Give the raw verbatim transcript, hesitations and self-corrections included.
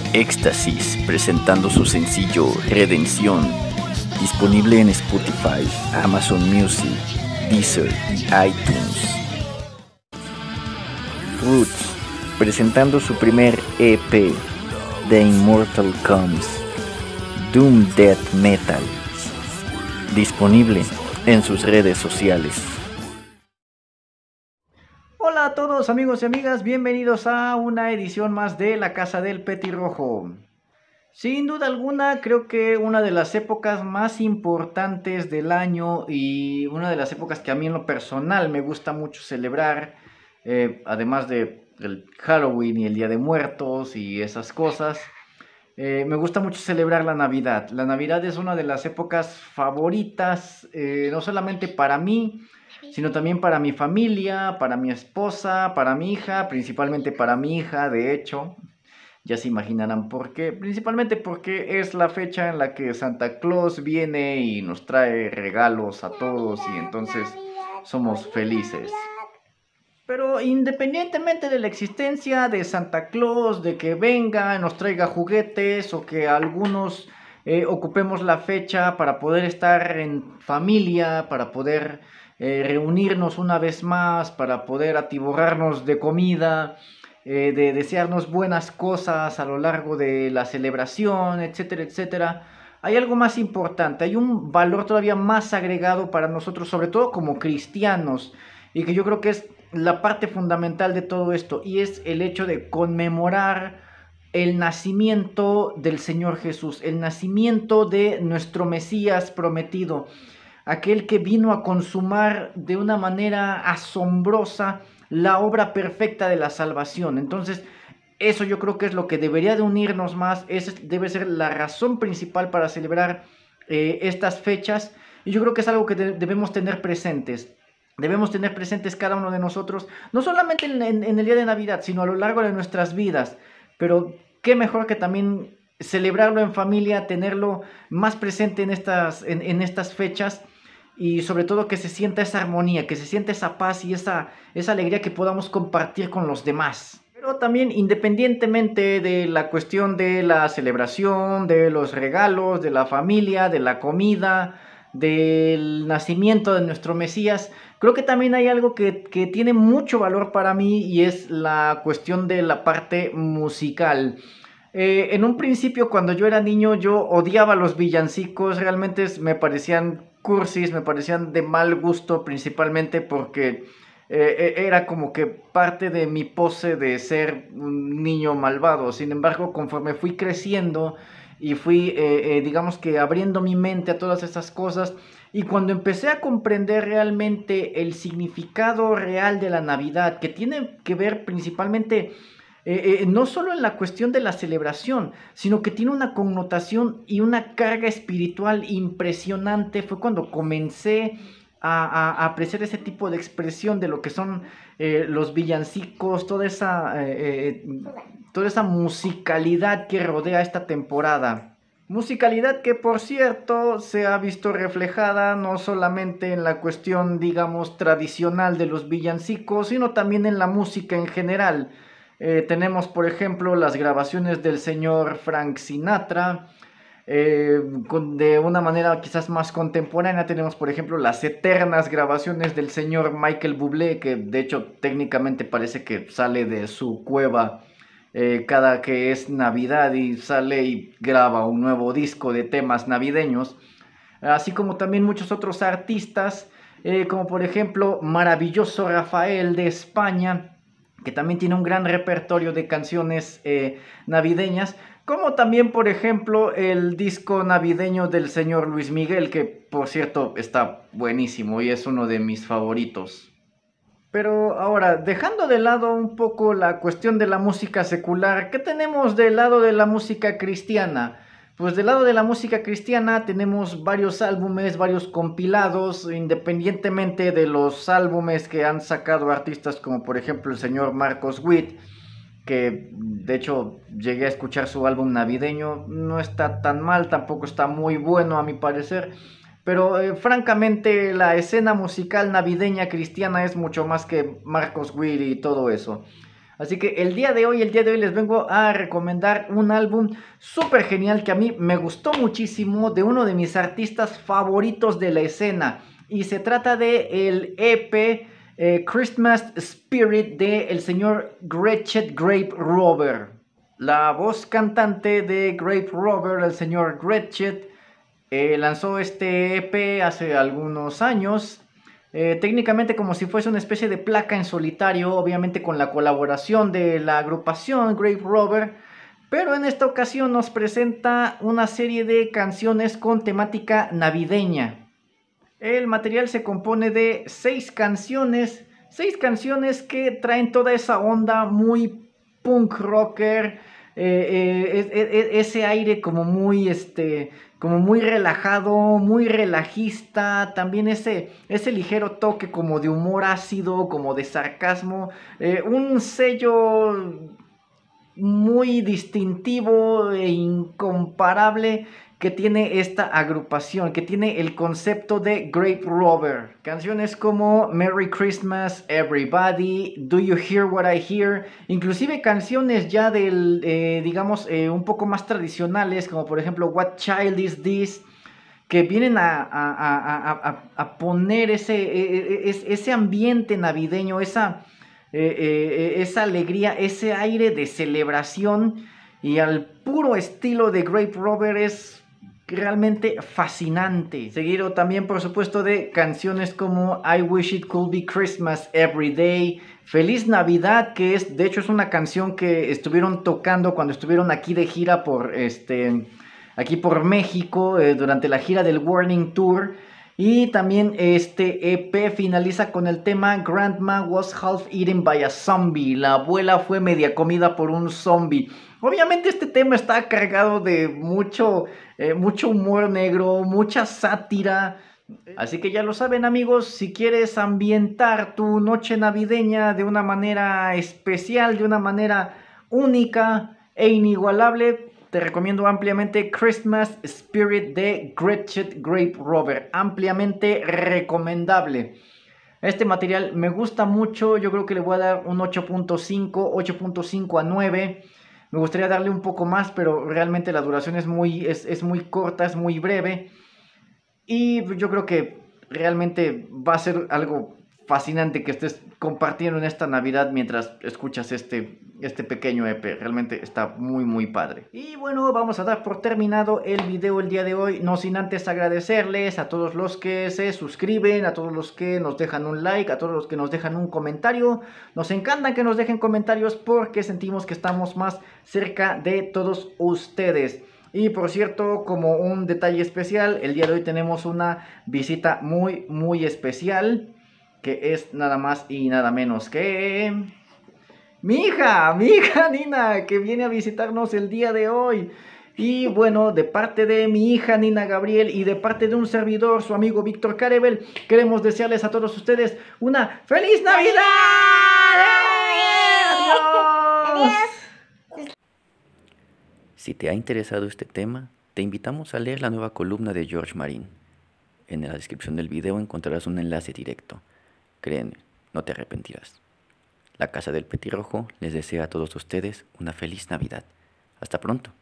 Éxtasis presentando su sencillo Redención, disponible en Spotify, Amazon Music, Deezer y iTunes. Roots presentando su primer E P, The Immortal Comes, Doom Death Metal, disponible en sus redes sociales. Hola a todos amigos y amigas, bienvenidos a una edición más de La Casa del Petirrojo. Sin duda alguna, creo que una de las épocas más importantes del año y una de las épocas que a mí en lo personal me gusta mucho celebrar, eh, además de el Halloween y el Día de Muertos y esas cosas, eh, me gusta mucho celebrar la Navidad. La Navidad es una de las épocas favoritas, eh, no solamente para mí, sino también para mi familia, para mi esposa, para mi hija, principalmente para mi hija, de hecho. Ya se imaginarán por qué, principalmente porque es la fecha en la que Santa Claus viene y nos trae regalos a todos y entonces somos felices. Pero independientemente de la existencia de Santa Claus, de que venga, nos traiga juguetes o que algunos eh, ocupemos la fecha para poder estar en familia, para poder eh, reunirnos una vez más, para poder atiborrarnos de comida, eh, de desearnos buenas cosas a lo largo de la celebración, etcétera, etcétera. Hay algo más importante, hay un valor todavía más agregado para nosotros, sobre todo como cristianos, y que yo creo que es la parte fundamental de todo esto, y es el hecho de conmemorar el nacimiento del Señor Jesús, el nacimiento de nuestro Mesías prometido, aquel que vino a consumar de una manera asombrosa la obra perfecta de la salvación. Entonces, eso yo creo que es lo que debería de unirnos más, esa debe ser la razón principal para celebrar eh, estas fechas, y yo creo que es algo que de- debemos tener presentes. Debemos tener presentes cada uno de nosotros, no solamente en, en- en el día de Navidad, sino a lo largo de nuestras vidas. Pero qué mejor que también celebrarlo en familia, tenerlo más presente en estas, en, en estas fechas, y sobre todo que se sienta esa armonía, que se sienta esa paz y esa, esa alegría que podamos compartir con los demás. Pero también independientemente de la cuestión de la celebración, de los regalos, de la familia, de la comida, del nacimiento de nuestro Mesías, creo que también hay algo que, que tiene mucho valor para mí, y es la cuestión de la parte musical. Eh, en un principio, cuando yo era niño, yo odiaba los villancicos, realmente es- me parecían cursis, me parecían de mal gusto, principalmente porque eh, e- era como que parte de mi pose de ser un niño malvado. Sin embargo, conforme fui creciendo y fui, eh, eh, digamos que abriendo mi mente a todas esas cosas, y cuando empecé a comprender realmente el significado real de la Navidad, que tiene que ver principalmente eh, eh, no solo en la cuestión de la celebración, sino que tiene una connotación y una carga espiritual impresionante, fue cuando comencé a, a- a apreciar ese tipo de expresión de lo que son eh, los villancicos, toda esa, eh, eh, toda esa musicalidad que rodea esta temporada. Musicalidad que, por cierto, se ha visto reflejada no solamente en la cuestión, digamos, tradicional de los villancicos, sino también en la música en general. Eh, tenemos, por ejemplo, las grabaciones del señor Frank Sinatra. Eh, con- de una manera quizás más contemporánea tenemos, por ejemplo, las eternas grabaciones del señor Michael Bublé, que de hecho técnicamente parece que sale de su cueva eh, cada que es Navidad y sale y graba un nuevo disco de temas navideños. Así como también muchos otros artistas, eh, como por ejemplo Maravilloso Rafael de España, que también tiene un gran repertorio de canciones eh, navideñas, como también por ejemplo el disco navideño del señor Luis Miguel, que por cierto está buenísimo y es uno de mis favoritos. Pero ahora, dejando de lado un poco la cuestión de la música secular, ¿qué tenemos del lado de la música cristiana? Pues del lado de la música cristiana tenemos varios álbumes, varios compilados, independientemente de los álbumes que han sacado artistas como por ejemplo el señor Marcos Witt, que de hecho llegué a escuchar su álbum navideño, no está tan mal, tampoco está muy bueno a mi parecer, pero eh, francamente la escena musical navideña cristiana es mucho más que Marcos Witt y todo eso. Así que el día de hoy, el día de hoy les vengo a recomendar un álbum súper genial que a mí me gustó muchísimo, de uno de mis artistas favoritos de la escena. Y se trata de el E P eh, Christmas Spirit de el señor Gretchen Grape Robber. La voz cantante de Grape Robber, el señor Gretchen, eh, lanzó este E P hace algunos años. Eh, técnicamente como si fuese una especie de placa en solitario, obviamente con la colaboración de la agrupación Grape Robber, pero en esta ocasión nos presenta una serie de canciones con temática navideña. El material se compone de seis canciones, seis canciones que traen toda esa onda muy punk rocker, eh, eh, eh, ese aire como muy este como muy relajado, muy relajista, también ese, ese ligero toque como de humor ácido, como de sarcasmo, eh, un sello muy distintivo e incomparable que tiene esta agrupación, que tiene el concepto de Grape Robber. Canciones como Merry Christmas, Everybody, Do You Hear What I Hear, inclusive canciones ya del, eh, digamos, eh, un poco más tradicionales, como por ejemplo What Child Is This, que vienen a, a, a, a, a poner ese, ese ambiente navideño, esa, eh, eh, esa alegría, ese aire de celebración, y al puro estilo de Grape Robber es realmente fascinante. Seguido también, por supuesto, de canciones como I Wish It Could Be Christmas Every Day, Feliz Navidad, que es, de hecho, es una canción que estuvieron tocando cuando estuvieron aquí de gira por, este, aquí por México, eh, durante la gira del Warning Tour. Y también este E P finaliza con el tema Grandma Was Half Eaten by a Zombie. La abuela fue media comida por un zombie. Obviamente este tema está cargado de mucho, eh, mucho humor negro, mucha sátira. Así que ya lo saben, amigos, si quieres ambientar tu noche navideña de una manera especial, de una manera única e inigualable, te recomiendo ampliamente Christmas Spirit de Gretchen Grape Robber. Ampliamente recomendable. Este material me gusta mucho. Yo creo que le voy a dar un ocho punto cinco, ocho punto cinco a nueve. Me gustaría darle un poco más, pero realmente la duración es muy, es, es muy corta, es muy breve. Y yo creo que realmente va a ser algo fascinante que estés compartiendo en esta Navidad mientras escuchas este, este pequeño E P. Realmente está muy muy padre. Y bueno, vamos a dar por terminado el video el día de hoy, no sin antes agradecerles a todos los que se suscriben, a todos los que nos dejan un like, a todos los que nos dejan un comentario. Nos encanta que nos dejen comentarios porque sentimos que estamos más cerca de todos ustedes. Y por cierto, como un detalle especial, el día de hoy tenemos una visita muy muy especial, que es nada más y nada menos que mi hija, mi hija Nina, que viene a visitarnos el día de hoy. Y bueno, de parte de mi hija Nina Gabriel y de parte de un servidor, su amigo Víctor Carebel, queremos desearles a todos ustedes una ¡Feliz Navidad! ¡Adiós! ¡Adiós! Si te ha interesado este tema, te invitamos a leer la nueva columna de George Martin. En la descripción del video encontrarás un enlace directo. Créeme, no te arrepentirás. La Casa del Petirrojo les desea a todos ustedes una feliz Navidad. Hasta pronto.